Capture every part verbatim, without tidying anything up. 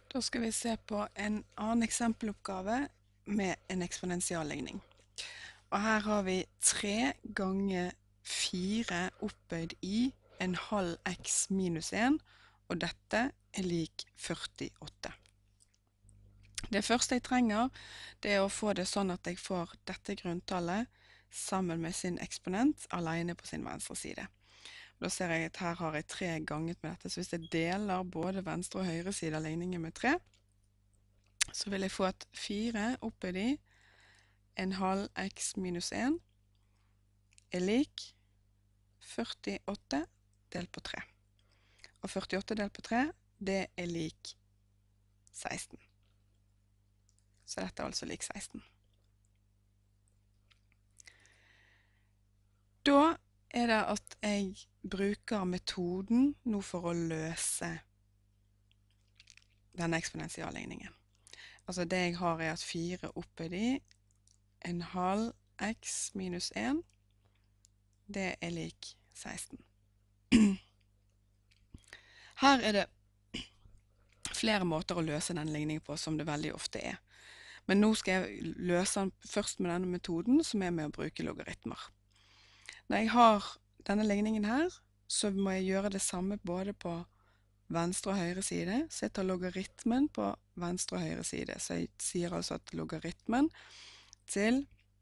Da skal vi se på en annen eksempeloppgave med en eksponentialligning. Og her har vi tre ganger fire opphøyd i en halv x minus en, og dette er lik førtiåtte. Det første jeg trenger, det er å få det sånn at jeg får dette grunntallet sammen med sin eksponent alene på sin venstre side. Da ser jeg at her har jeg tre ganget med dette, så hvis jeg deler både venstre og høyre side av ligningen med tre, så vil jeg få at fire opphøyd i en halv x minus en er lik førtiåtte delt på tre. Og førtiåtte delt på tre, det er lik seksten. Så dette er altså lik seksten. Da er det at jeg bruker metoden nå for å løse denne eksponentialligningen. Altså det jeg har er at fire opphøyd i en halv x minus en, det er lik seksten. Her er det flere måter å løse denne ligningen på, som det veldig ofte er. Men nå skal jeg løse den først med denne metoden, som er med å bruke logaritmer. Når jeg har denne ligningen her, så må jeg gjøre det samme både på venstre og høyre side, så jeg tar logaritmen på venstre og høyre side. Så jeg sier altså at logaritmen til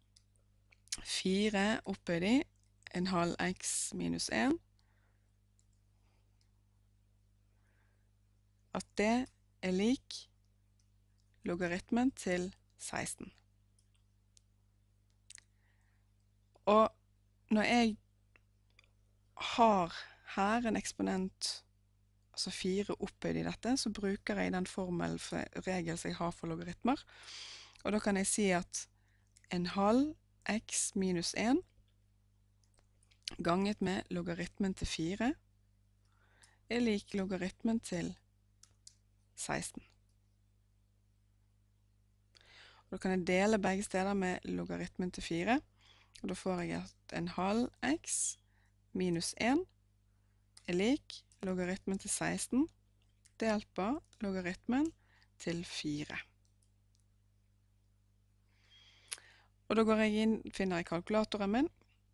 fire opphøyd i en halv x minus en, at det er lik logaritmen til seksten. Og når jeg har her en eksponent, altså fire opphøyd i dette, så bruker jeg den formelen for regel som jeg har for logaritmer. Og da kan jeg si at en halv x minus en ganget med logaritmen til fire er lik logaritmen til seksten. Og da kan jeg dele begge steder med logaritmen til fire, og da får jeg at en halv x minus en er lik logaritmen til seksten delt på logaritmen til fire. Og da går jeg inn, finner jeg kalkulatoren min,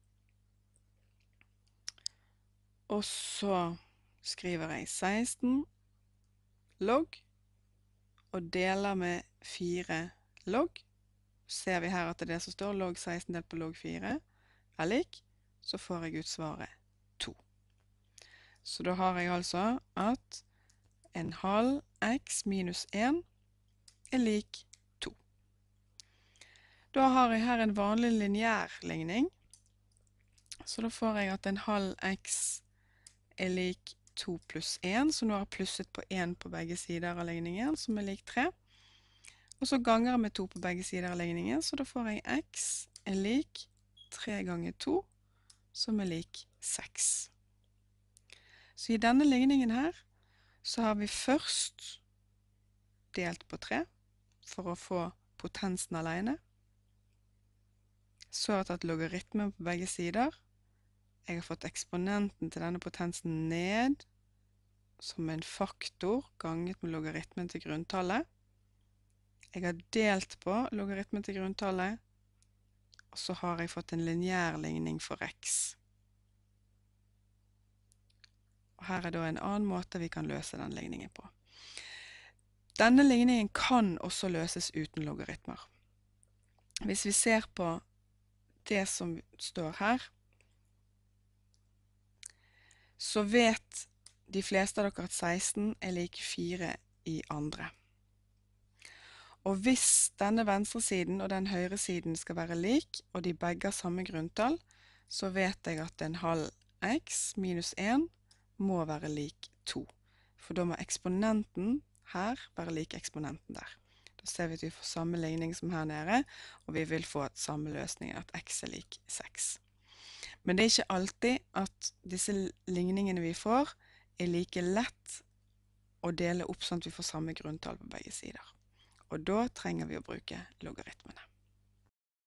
og så skriver jeg seksten log, og deler med fire log. Ser vi her at det er det som står, log seksten delt på log fire er lik, så får jeg ut svaret to. Så da har jeg altså at en halv x minus en er lik to. Da har jeg her en vanlig lineær ligning, så da får jeg at en halv x er lik to pluss en, så nå har jeg plusset på en på begge sider av ligningen, som er lik tre. Og så ganger jeg med to på begge sider av ligningen, så da får jeg x er lik tre ganger to, som er lik seks. Så i denne ligningen her, så har vi først delt på tre, for å få potensen alene. Så har jeg tatt logaritmen på begge sider. Jeg har fått eksponenten til denne potensen ned, som en faktor, ganget med logaritmen til grunntallet. Jeg har delt på logaritmen til grunntallet, og så har jeg fått en lineær ligning for x. Og her er da en annen måte vi kan løse den ligningen på. Denne ligningen kan også løses uten logaritmer. Hvis vi ser på det som står her, så vet de fleste av dere at seksten er lik fire i andre. Og hvis denne venstre siden og den høyre siden skal være lik, og de begge har samme grunntall, så vet jeg at en halv x minus en må være lik to. For da må eksponenten her være lik eksponenten der. Da ser vi at vi får samme ligning som her nede, og vi vil få samme løsning, at x er lik seks. Men det er ikke alltid at disse ligningene vi får er like lett å dele opp sånn at vi får samme grunntall på begge sider. Og da trenger vi å bruke logaritmene.